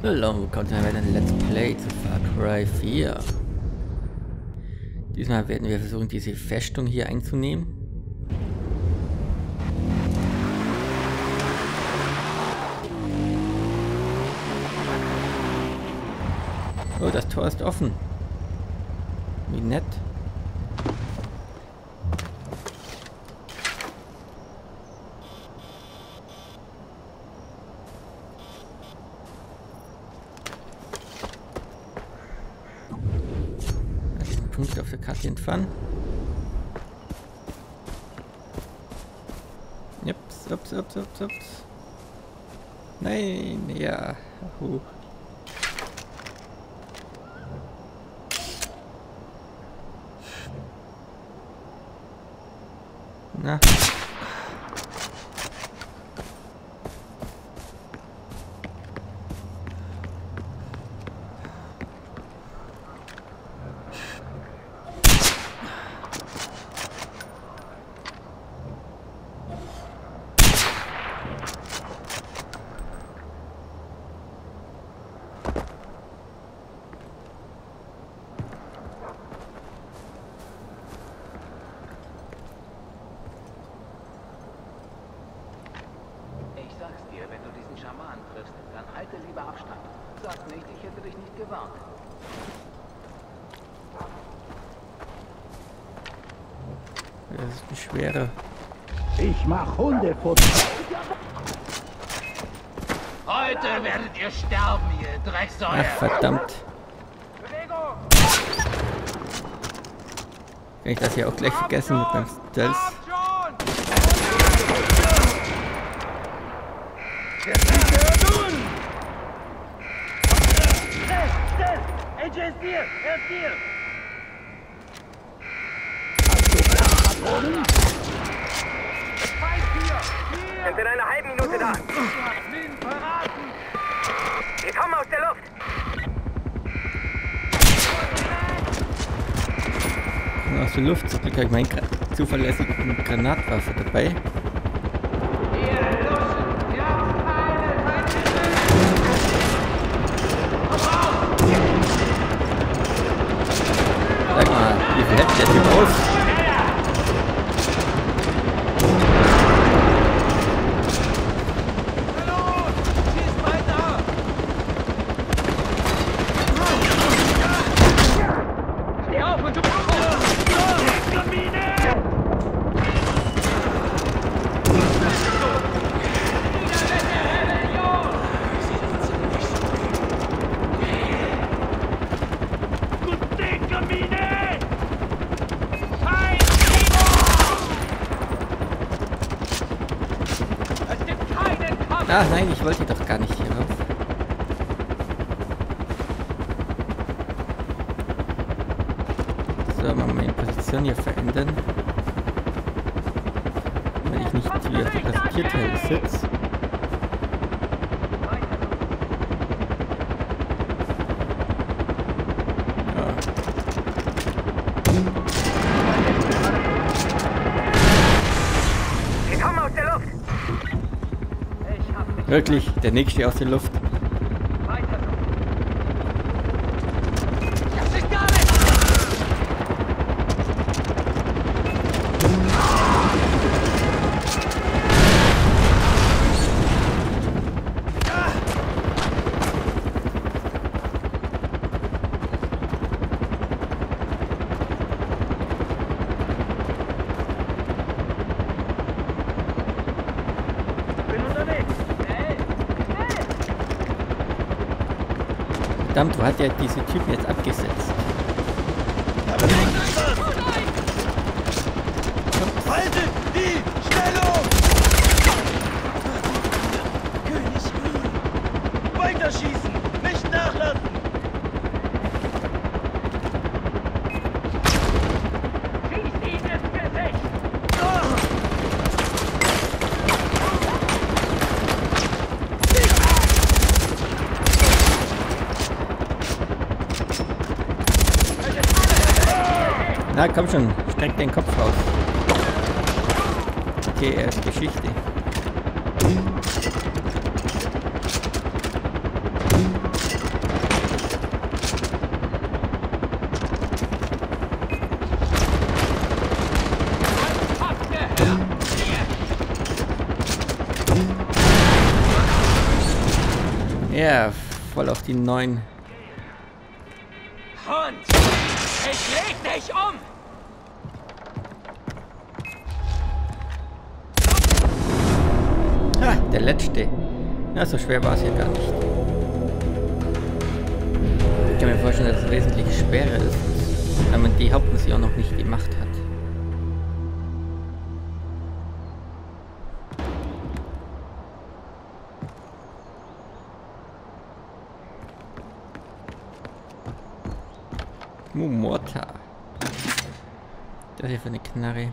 Hallo, willkommen zu einem Let's Play zu Far Cry 4. Diesmal werden wir versuchen, diese Festung hier einzunehmen. Oh, das Tor ist offen. Wie nett. Punkt auf der Karte entfernen. Ups. Nein, ja. Na. Wenn du diesen Schamanen triffst, dann halte lieber Abstand. Sag nicht, ich hätte dich nicht gewarnt. Das ist eine schwere. Ich mach Hundefutter. Heute werdet ihr sterben, ihr Drecksäue. Ach, verdammt. Kann ich das hier auch gleich vergessen mit meinem Stealth? Sind in einer halben Minute da. Wir kommen aus der Luft. Aus der Luft, zum Glück habe ich meine zuverlässige Granatwaffe dabei. Sag mal, wie viel hält der Typ aus? Ah nein, ich wollte doch gar nicht hier rauf. So, mal meine Position hier verändern. Weil ich nicht wie auf der Passagierteile sitze. Wir kommen aus der Luft. Wirklich, der nächste aus der Luft. Verdammt, wo hat der diese Typen jetzt abgesetzt? Haltet die Stellung! König, weiterschießen, nicht nachlassen! Schieß ihn ins Gesicht. Na komm schon, streck den Kopf raus. Okay, er ist Geschichte. Ja, voll auf die 9. Hund! Ich leg dich um! Ha, der letzte. Ja, so schwer war es ja gar nicht. Ich kann mir vorstellen, dass es wesentlich schwerer ist, wenn man die Hauptmission noch nicht gemacht hat. Mumota. Das hier für eine Knarre.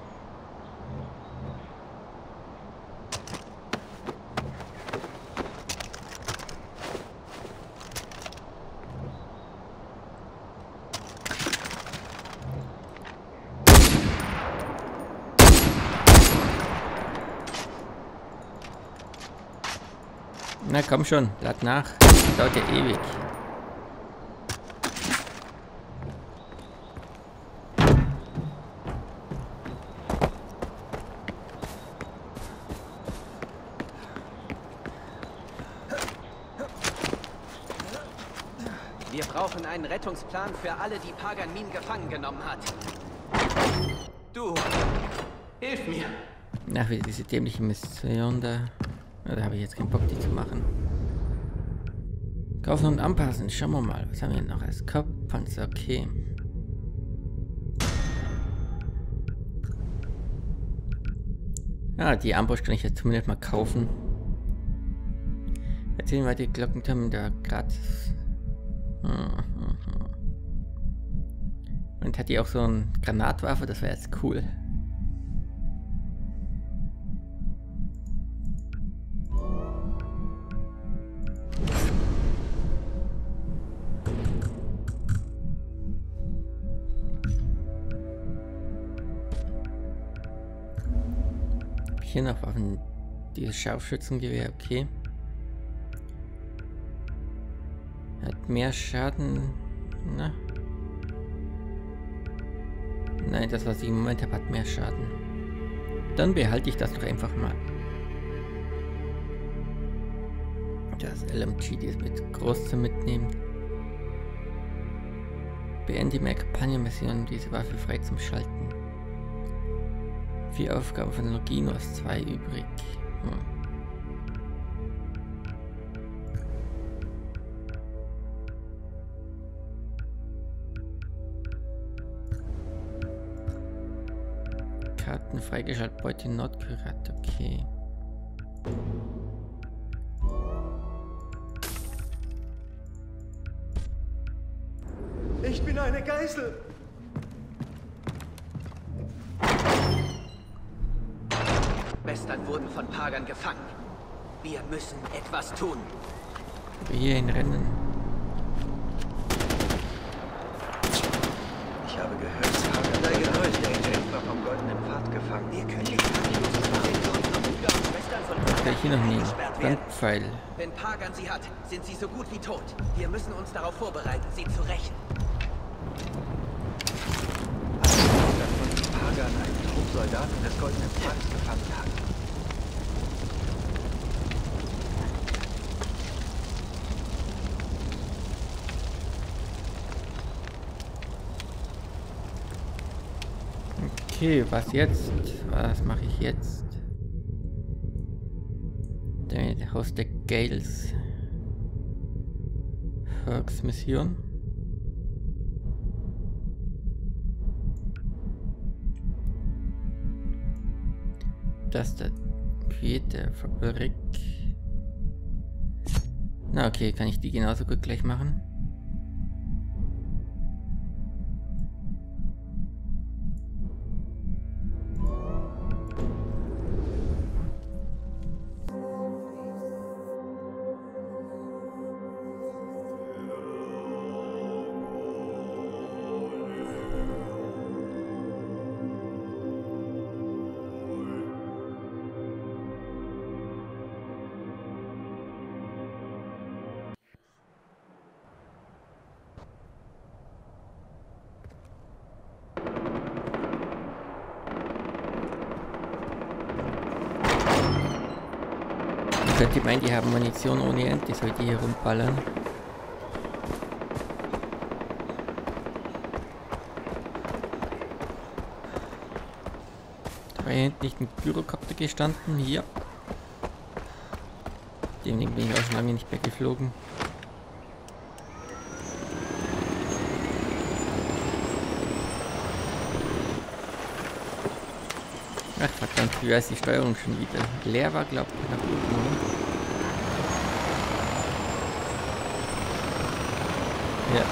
Na komm schon, lad nach. Das dauert ja ewig. Wir brauchen einen Rettungsplan für alle, die Pagan Min gefangen genommen hat. Du, hilf mir. Ach, wieder diese dämliche Mission da. Ja, da habe ich jetzt keinen Bock, die zu machen. Kaufen und anpassen. Schauen wir mal. Was haben wir noch als Kopfpanzer? Okay. Ja, die Armbrust kann ich jetzt zumindest mal kaufen. Erzählen wir die Glockentürme da gratis. Und hat die auch so eine Granatwaffe? Das wäre jetzt cool. Hier noch Waffen. Dieses Scharfschützengewehr, okay. Hat mehr Schaden. Na? Nein, das, was ich im Moment habe, hat mehr Schaden. Dann behalte ich das doch einfach mal. Das LMG, die ist mit groß zu mitnehmen. Beende mehr Kampagnenmission, um diese Waffe frei zum Schalten. 4 Aufgaben von Logino, ist 2 übrig. Karten freigeschaltet, Beute Nordkurat, okay. Ich bin eine Geißel. Western wurden von Pagan gefangen. Wir müssen etwas tun. Wir in Rennen. Ich habe gehört, Pagan sei gerührt, der Kämpfer vom Goldenen Pfad gefangen. Wir können nicht Was kann ich hier noch nehmen? Brandpfeil. Wenn Pagan sie hat, sind sie so gut wie tot. Wir müssen uns darauf vorbereiten, sie zu rächen. Dass Pagan einen Trupp Soldaten des Goldenen Pfades gefangen hat. Okay, was jetzt? Was mache ich jetzt? Der Haus der Gales. Herx Mission. Das der vierte Fabrik. Na okay, kann ich die genauso gut gleich machen? könnte meinen, die haben Munition ohne Ende, die soll die hier rumballern. Da war hier hinten nicht ein Gyrocopter gestanden, hier. Dem Ding bin ich auch schon lange nicht mehr geflogen. Ach verdammt, wie weiß die Steuerung schon wieder? Leer war, glaube ich, nach oben. Ja.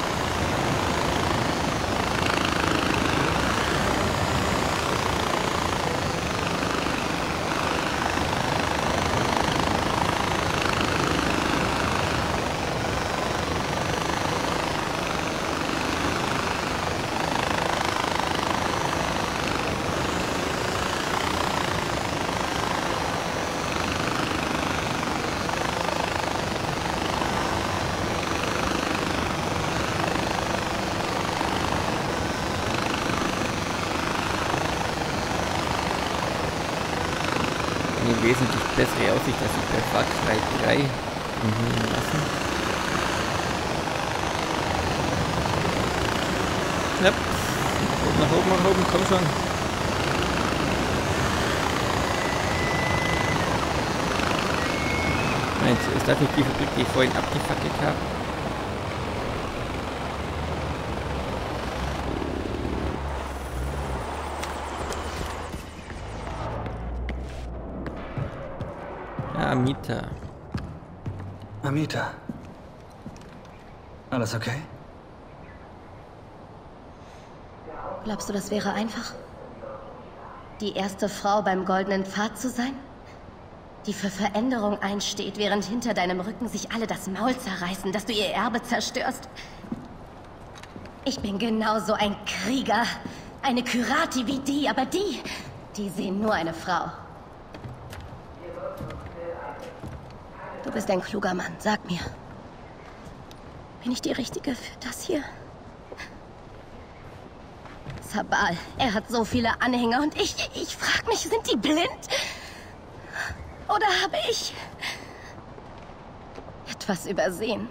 Eine wesentlich bessere Aussicht, als ich bei Far Cry 3 lassen. Knapp. Nach oben, komm schon. Nein, ist das nicht die Fabrik, die ich vorhin abgefackelt habe? Amita. Amita. Alles okay? Glaubst du, das wäre einfach? Die erste Frau beim goldenen Pfad zu sein? Die für Veränderung einsteht, während hinter deinem Rücken sich alle das Maul zerreißen, dass du ihr Erbe zerstörst? Ich bin genauso ein Krieger. Eine Kyrati wie die, aber die sehen nur eine Frau. Du bist ein kluger Mann, sag mir. Bin ich die Richtige für das hier? Sabal, er hat so viele Anhänger und ich frag mich, sind die blind? Oder habe ich etwas übersehen?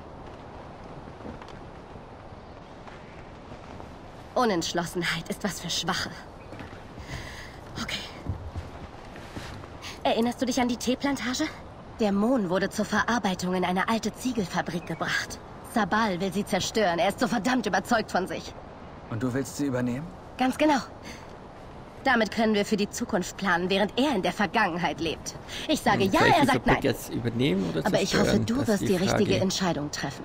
Unentschlossenheit ist was für Schwache. Okay. Erinnerst du dich an die Teeplantage? Der Mohn wurde zur Verarbeitung in eine alte Ziegelfabrik gebracht. Sabal will sie zerstören. Er ist so verdammt überzeugt von sich. Und du willst sie übernehmen? Ganz genau. Damit können wir für die Zukunft planen, während er in der Vergangenheit lebt. Ich sage ja, er sagt nein. Jetzt übernehmen oder aber ich hoffe, du wirst die richtige Entscheidung treffen.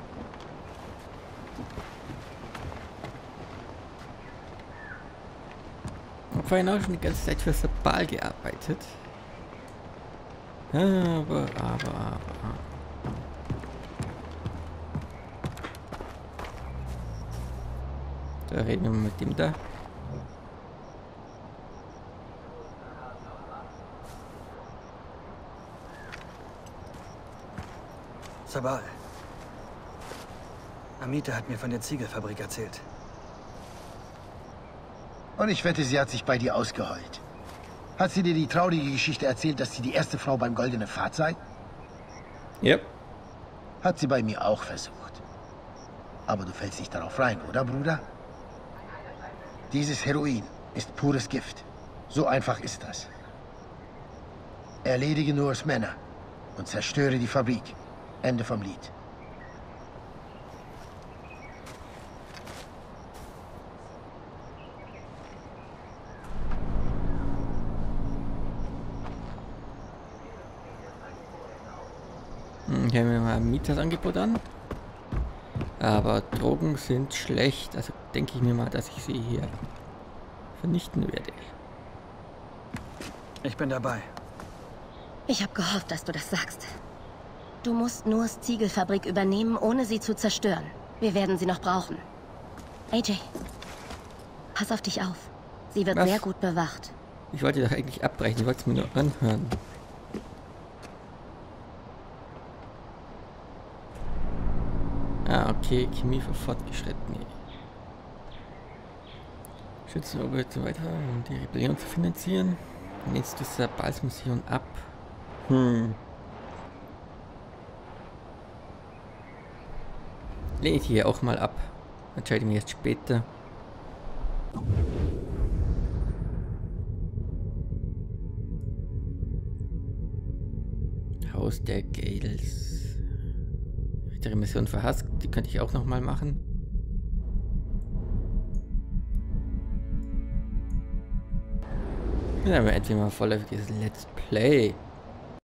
Ich habe vorhin auch schon die ganze Zeit für Sabal gearbeitet. Aber. Da reden wir mal mit dem da. Sabal. Amita hat mir von der Ziegelfabrik erzählt. Und ich wette, sie hat sich bei dir ausgeheult. Hat sie dir die traurige Geschichte erzählt, dass sie die erste Frau beim goldenen Pfad sei? Ja. Hat sie bei mir auch versucht. Aber du fällst nicht darauf rein, oder, Bruder? Dieses Heroin ist pures Gift. So einfach ist das. Erledige Noahs Männer und zerstöre die Fabrik. Ende vom Lied. Hier haben wir mal ein Mietersangebot an. Aber Drogen sind schlecht, also denke ich mir mal, dass ich sie hier vernichten werde. Ich bin dabei. Ich habe gehofft, dass du das sagst. Du musst Noahs Ziegelfabrik übernehmen, ohne sie zu zerstören. Wir werden sie noch brauchen. AJ, pass auf dich auf. Sie wird sehr gut bewacht. Ich wollte doch eigentlich abbrechen, ich wollte es mir nur anhören. Ah, okay, Chemie für Fortgeschrittene. Schützen und so weiter, um die Rebellion zu finanzieren. Lehnst du Sabals Mission ab? lehne ich hier auch mal ab. Entscheide ich mich jetzt später. Haus der Gales. Weitere Mission für Husk, die könnte ich auch noch mal machen. Ja, aber endlich mal vorläufiges Let's Play.